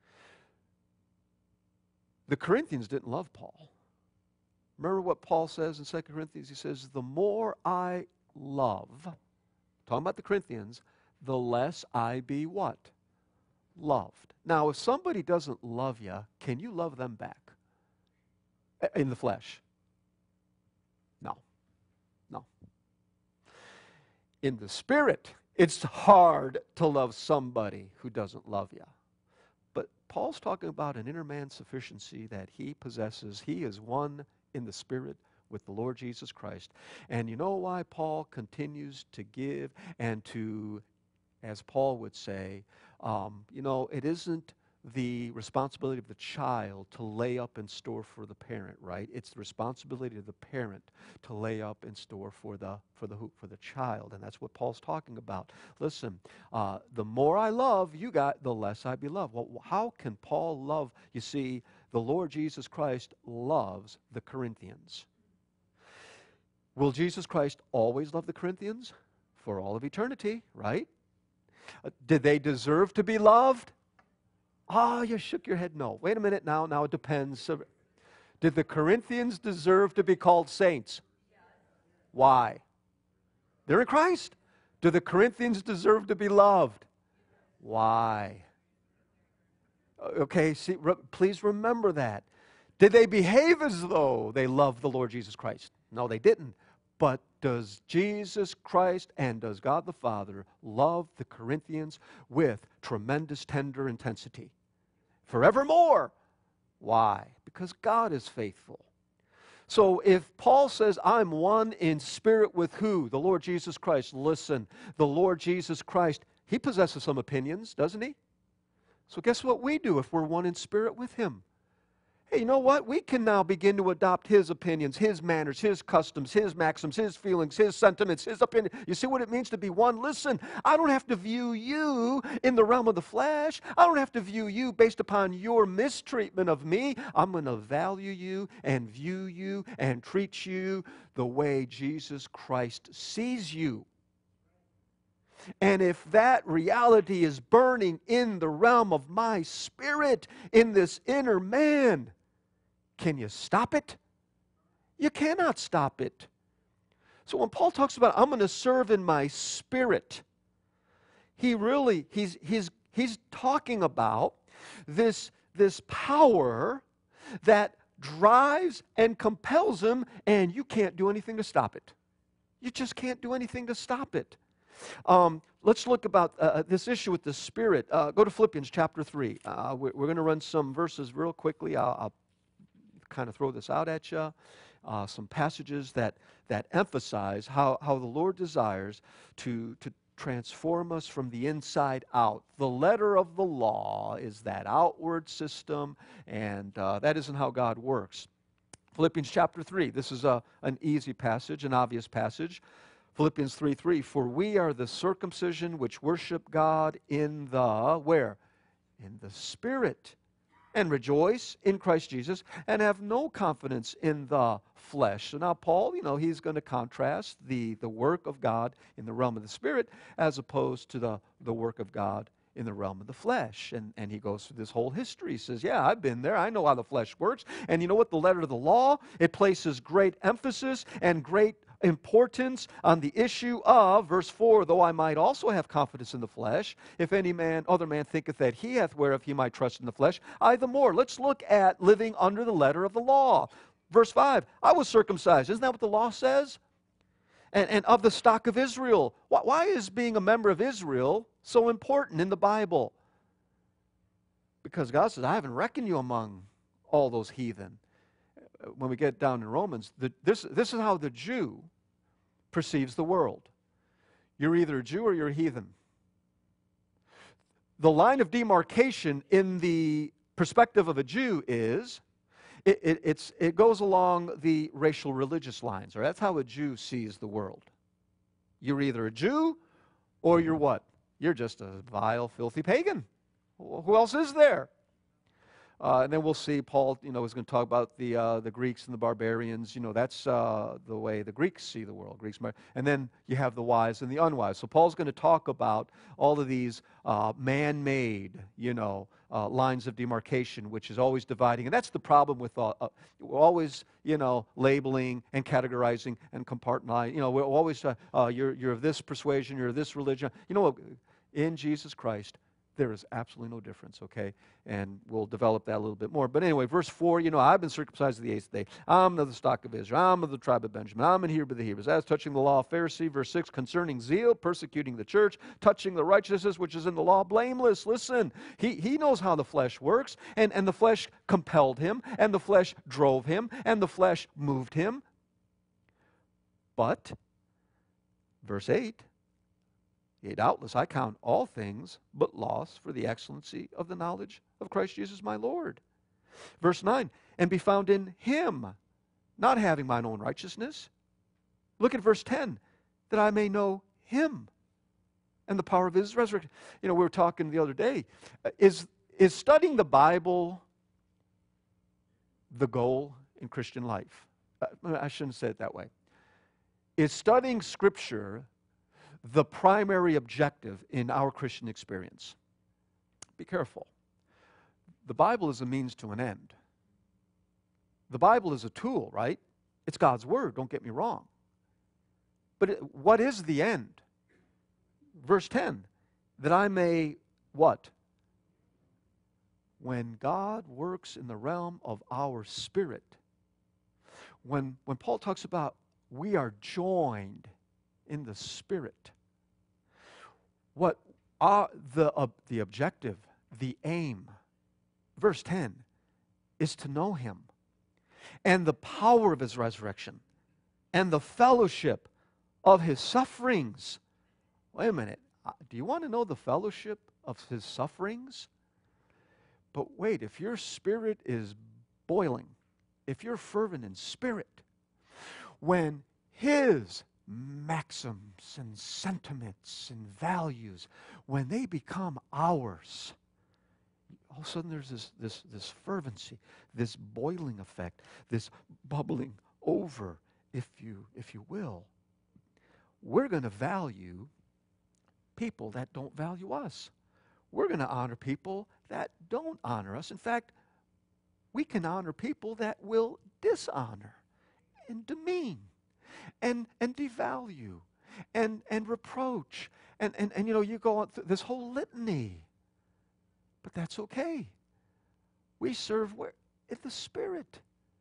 The Corinthians didn't love Paul. Remember what Paul says in 2 Corinthians? He says, the more I love, talking about the Corinthians, the less I be what? Loved. Now, if somebody doesn't love you, can you love them back? In the flesh? No. No. in the Spirit, it's hard to love somebody who doesn't love you. But Paul's talking about an inner man sufficiency that he possesses. He is one in the Spirit with the Lord Jesus Christ. And you know why Paul continues to give and to, as Paul would say, it isn't the responsibility of the child to lay up in store for the parent, right? It's the responsibility of the parent to lay up in store for the child, and that's what Paul's talking about. Listen, the more I love you got, the less I be loved. Well, how can Paul love? You see, the Lord Jesus Christ loves the Corinthians. Will Jesus Christ always love the Corinthians? For all of eternity, right? Did they deserve to be loved? You shook your head no. Wait a minute now. Now it depends. Did the Corinthians deserve to be called saints? Why? They're in Christ. Do the Corinthians deserve to be loved? Why? Okay, see, please remember that. Did they behave as though they loved the Lord Jesus Christ? No, they didn't. But does Jesus Christ and does God the Father love the Corinthians with tremendous tender intensity? Forevermore. Why? Because God is faithful. So if Paul says, I'm one in spirit with who? The Lord Jesus Christ. Listen, the Lord Jesus Christ, He possesses some opinions, doesn't He? So guess what we do if we're one in spirit with Him? Hey, you know what? We can now begin to adopt His opinions, His manners, His customs, His maxims, His feelings, His sentiments, His opinion. You see what it means to be one? Listen, I don't have to view you in the realm of the flesh. I don't have to view you based upon your mistreatment of me. I'm going to value you and view you and treat you the way Jesus Christ sees you. And if that reality is burning in the realm of my spirit, in this inner man, can you stop it? You cannot stop it. So when Paul talks about, I'm going to serve in my spirit, he's talking about this power that drives and compels him, and you can't do anything to stop it. You just can't do anything to stop it. Let's look about this issue with the Spirit. Go to Philippians chapter 3. We're going to run some verses real quickly. I'll kind of throw this out at you. Some passages that emphasize how the Lord desires to transform us from the inside out. The letter of the law is that outward system, and that isn't how God works. Philippians chapter 3. This is an easy passage, an obvious passage. Philippians 3:3, for we are the circumcision which worship God in the, where? In the Spirit, and rejoice in Christ Jesus, and have no confidence in the flesh. So now Paul, he's going to contrast the work of God in the realm of the Spirit as opposed to the work of God in the realm of the flesh. And he goes through this whole history. He says, yeah, I've been there. I know how the flesh works. And you know what? The letter of the law, it places great emphasis and great importance on the issue of, verse 4, though I might also have confidence in the flesh, if any other man thinketh that he hath whereof he might trust in the flesh, I the more. Let's look at living under the letter of the law. Verse 5, I was circumcised. Isn't that what the law says? And of the stock of Israel. Why is being a member of Israel so important in the Bible? Because God says, I haven't reckoned you among all those heathen. When we get down in Romans, this is how the Jew perceives the world. You're either a Jew or you're a heathen. The line of demarcation in the perspective of a Jew is, it goes along the racial religious lines. Or that's how a Jew sees the world. You're either a Jew or you're what? You're just a vile, filthy pagan. Who else is there? And then we'll see Paul, is going to talk about the Greeks and the barbarians. That's the way the Greeks see the world. And then you have the wise and the unwise. So Paul's going to talk about all of these man-made, lines of demarcation, which is always dividing. And that's the problem with we're always, labeling and categorizing and compartmentalizing. We're always, you're of this persuasion, you're of this religion. You know what? In Jesus Christ, There is absolutely no difference, okay? And we'll develop that a little bit more. But anyway, verse 4, I've been circumcised the 8th day. I'm of the stock of Israel. I'm of the tribe of Benjamin. I'm an Hebrew of the Hebrews. As touching the law, Pharisee. Verse 6, concerning zeal, persecuting the church, touching the righteousness which is in the law, blameless. Listen, he knows how the flesh works, and the flesh compelled him, and the flesh drove him, and the flesh moved him. But, verse 8, yea, doubtless I count all things but loss for the excellency of the knowledge of Christ Jesus my Lord. Verse 9, and be found in him, not having mine own righteousness. Look at verse 10, that I may know him and the power of his resurrection. We were talking the other day. Is studying the Bible the goal in Christian life? I shouldn't say it that way. Is studying Scripture the primary objective in our Christian experience? Be careful. The Bible is a means to an end. The Bible is a tool, right? It's God's Word, don't get me wrong. But what is the end? Verse 10, that I may, what? When God works in the realm of our spirit, when Paul talks about we are joined in the Spirit, what are the objective, the aim, verse 10, is to know him and the power of his resurrection and the fellowship of his sufferings. Wait a minute. Do you want to know the fellowship of his sufferings? But wait, if your spirit is boiling, if you're fervent in spirit, when his maxims and sentiments and values, when they become ours, all of a sudden there's this fervency, this boiling effect, this bubbling over, if you will. We're going to value people that don't value us. We're going to honor people that don't honor us. In fact, we can honor people that will dishonor and demean and devalue and reproach. And you go on through this whole litany. But that's okay. We serve in the Spirit.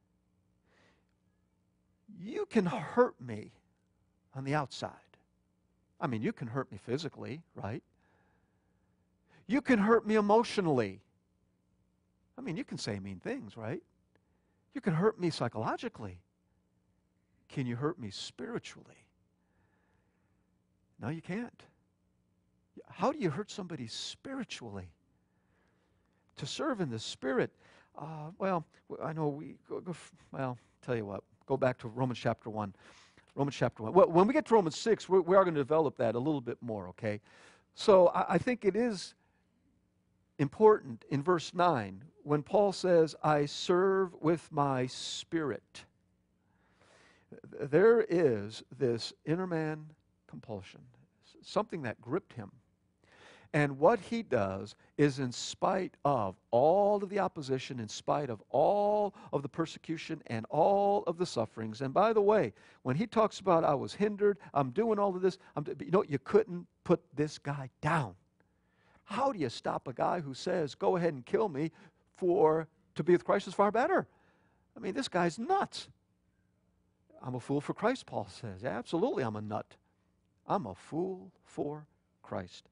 You can hurt me on the outside. I mean, you can hurt me physically, right? You can hurt me emotionally. I mean, you can say mean things, right? You can hurt me psychologically. Can you hurt me spiritually? No, you can't. How do you hurt somebody spiritually? To serve in the Spirit, I know tell you what, go back to Romans chapter 1. Romans chapter 1. Well, when we get to Romans 6, we are going to develop that a little bit more, okay? So I think it is important in verse 9 when Paul says, I serve with my spirit. There is this inner man compulsion, something that gripped him. And what he does is, in spite of all of the opposition, in spite of all of the persecution and all of the sufferings, and by the way, when he talks about I was hindered, I'm doing all of this, you couldn't put this guy down. How do you stop a guy who says, go ahead and kill me, for to be with Christ is far better? I mean, this guy's nuts. I'm a fool for Christ, Paul says. Yeah, absolutely, I'm a nut. I'm a fool for Christ.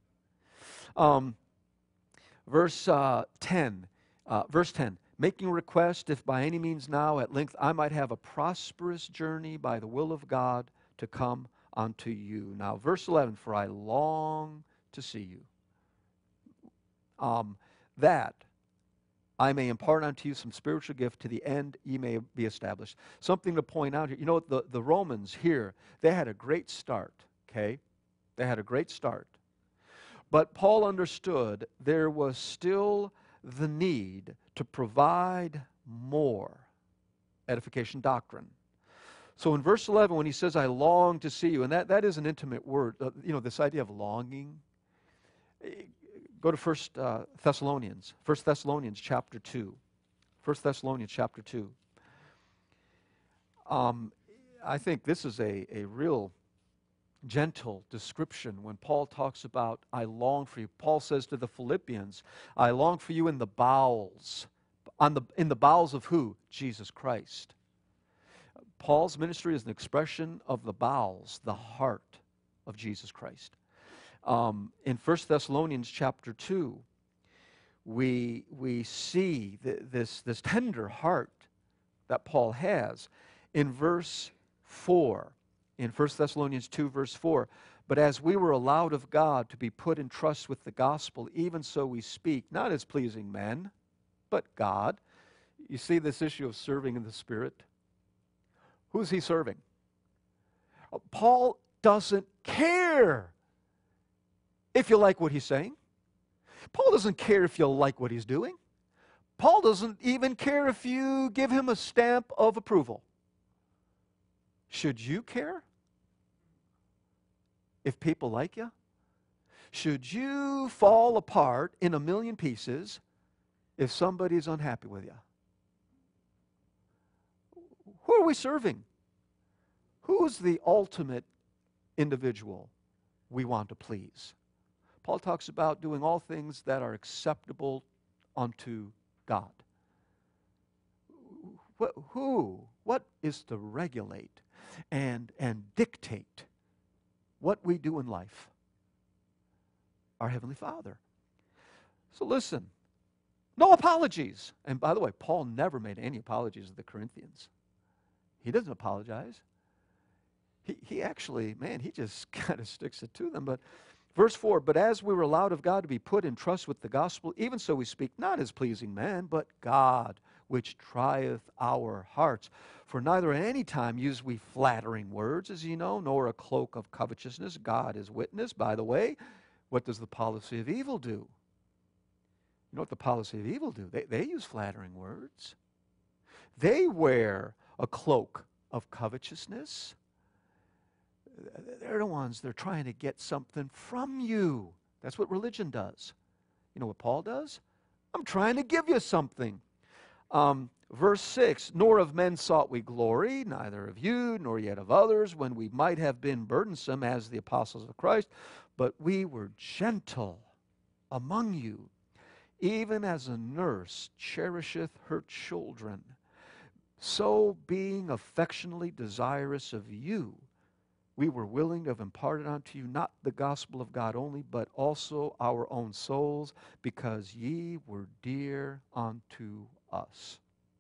Verse 10, making request, if by any means now at length I might have a prosperous journey by the will of God to come unto you. Now, verse 11, for I long to see you, that I may impart unto you some spiritual gift to the end ye may be established. Something to point out here. You know, the Romans here, they had a great start, okay? They had a great start. But Paul understood there was still the need to provide more edification doctrine. So in verse 11, when he says, I long to see you, and that is an intimate word, this idea of longing. Go to 1 Thessalonians chapter 2. 1 Thessalonians chapter 2. I think this is a real gentle description when Paul talks about, I long for you. Paul says to the Philippians, I long for you in the bowels. In the bowels of who? Jesus Christ. Paul's ministry is an expression of the bowels, the heart of Jesus Christ. In 1 Thessalonians chapter 2, we see this tender heart that Paul has. In verse 4, in 1 Thessalonians 2, verse 4, but as we were allowed of God to be put in trust with the gospel, even so we speak, not as pleasing men, but God. You see this issue of serving in the Spirit? Who's he serving? Paul doesn't care if you like what he's saying. Paul doesn't care if you like what he's doing. Paul doesn't even care if you give him a stamp of approval. Should you care if people like you? Should you fall apart in a million pieces if somebody's unhappy with you? Who are we serving? Who's the ultimate individual we want to please? Paul talks about doing all things that are acceptable unto God. What is to regulate and dictate what we do in life? Our Heavenly Father. So listen, no apologies. And by the way, Paul never made any apologies to the Corinthians. He doesn't apologize. He actually, he just kind of sticks it to them. But verse 4, but as we were allowed of God to be put in trust with the gospel, even so we speak not as pleasing men, but God, which trieth our hearts. For neither at any time use we flattering words, as ye know, nor a cloak of covetousness. God is witness. By the way, what does the policy of evil do? You know what the policy of evil do? They use flattering words. They wear a cloak of covetousness. They're the ones, they're trying to get something from you. That's what religion does. You know what Paul does? I'm trying to give you something. Verse 6, nor of men sought we glory, neither of you, nor yet of others, when we might have been burdensome as the apostles of Christ, but we were gentle among you, even as a nurse cherisheth her children. So being affectionately desirous of you, we were willing to have imparted unto you not the gospel of God only, but also our own souls, because ye were dear unto us.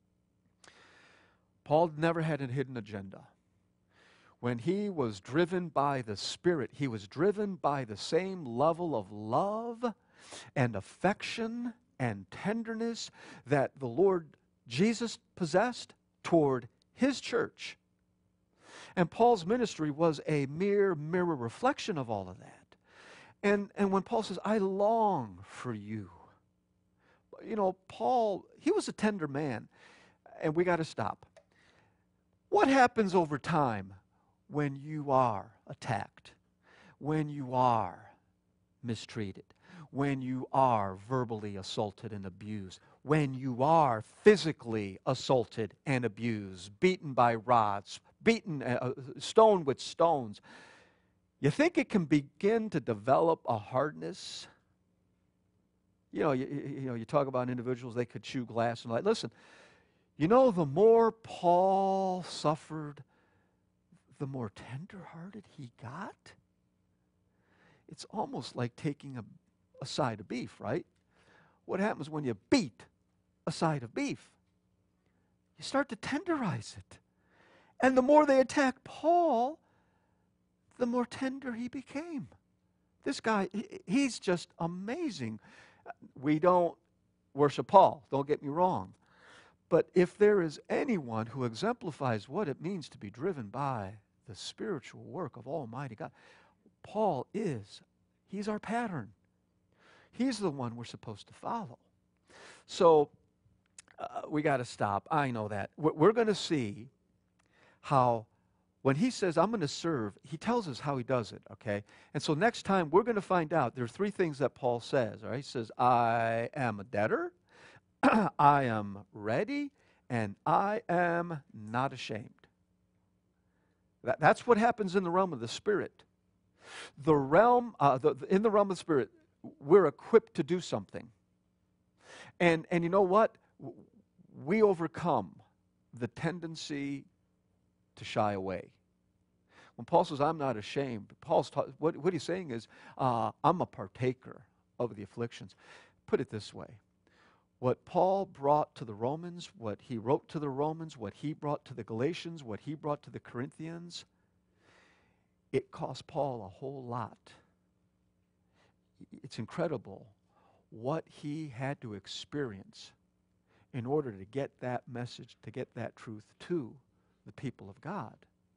Paul never had a hidden agenda. When he was driven by the Spirit, he was driven by the same level of love and affection and tenderness that the Lord Jesus possessed toward his church. And Paul's ministry was a mere mirror reflection of all of that. And when Paul says, I long for you, you know, Paul, he was a tender man, and we got to stop. What happens over time when you are attacked, when you are mistreated, when you are verbally assaulted and abused, when you are physically assaulted and abused, beaten by rods, stoned with stones? You think it can begin to develop a hardness? You know, you talk about individuals, they could chew glass and like, listen, you know, the more Paul suffered, the more tender-hearted he got. It's almost like taking a side of beef, right? What happens when you beat a side of beef? You start to tenderize it. And the more they attacked Paul, the more tender he became. This guy, he's just amazing. We don't worship Paul, don't get me wrong. But if there is anyone who exemplifies what it means to be driven by the spiritual work of Almighty God, Paul is. He's our pattern. He's the one we're supposed to follow. So we got to stop. I know that. We're going to see how when he says, I'm going to serve, he tells us how he does it, okay? And so next time we're going to find out, there are three things that Paul says, all right? He says, I am a debtor, I am ready, and I am not ashamed. That's what happens in the realm of the Spirit. The realm, in the realm of the Spirit, we're equipped to do something. And you know what? We overcome the tendency to shy away. When Paul says, I'm not ashamed, what he's saying is, I'm a partaker of the afflictions. Put it this way. What Paul brought to the Romans, what he wrote to the Romans, what he brought to the Galatians, what he brought to the Corinthians, it cost Paul a whole lot. It's incredible what he had to experience in order to get that message, to get that truth to the people of God.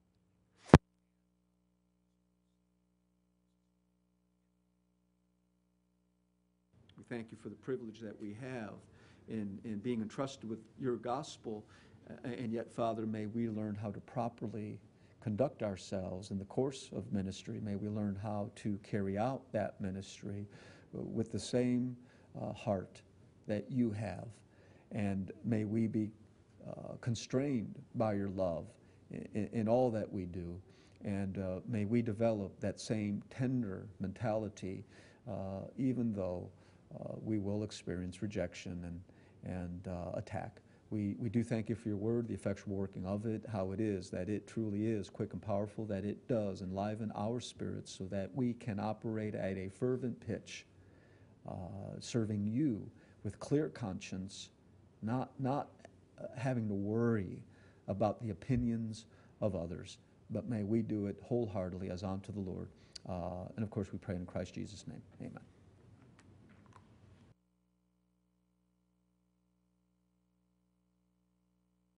We thank you for the privilege that we have in being entrusted with your gospel, and yet, Father, may we learn how to properly conduct ourselves in the course of ministry. May we learn how to carry out that ministry with the same heart that you have, and may we be constrained by your love in all that we do, and may we develop that same tender mentality even though we will experience rejection and attack. We do thank you for your word, the effectual working of it, how it is, that it truly is quick and powerful, that it does enliven our spirits so that we can operate at a fervent pitch, serving you with clear conscience, not having to worry about the opinions of others, but may we do it wholeheartedly as unto the Lord. And of course we pray in Christ Jesus' name. Amen.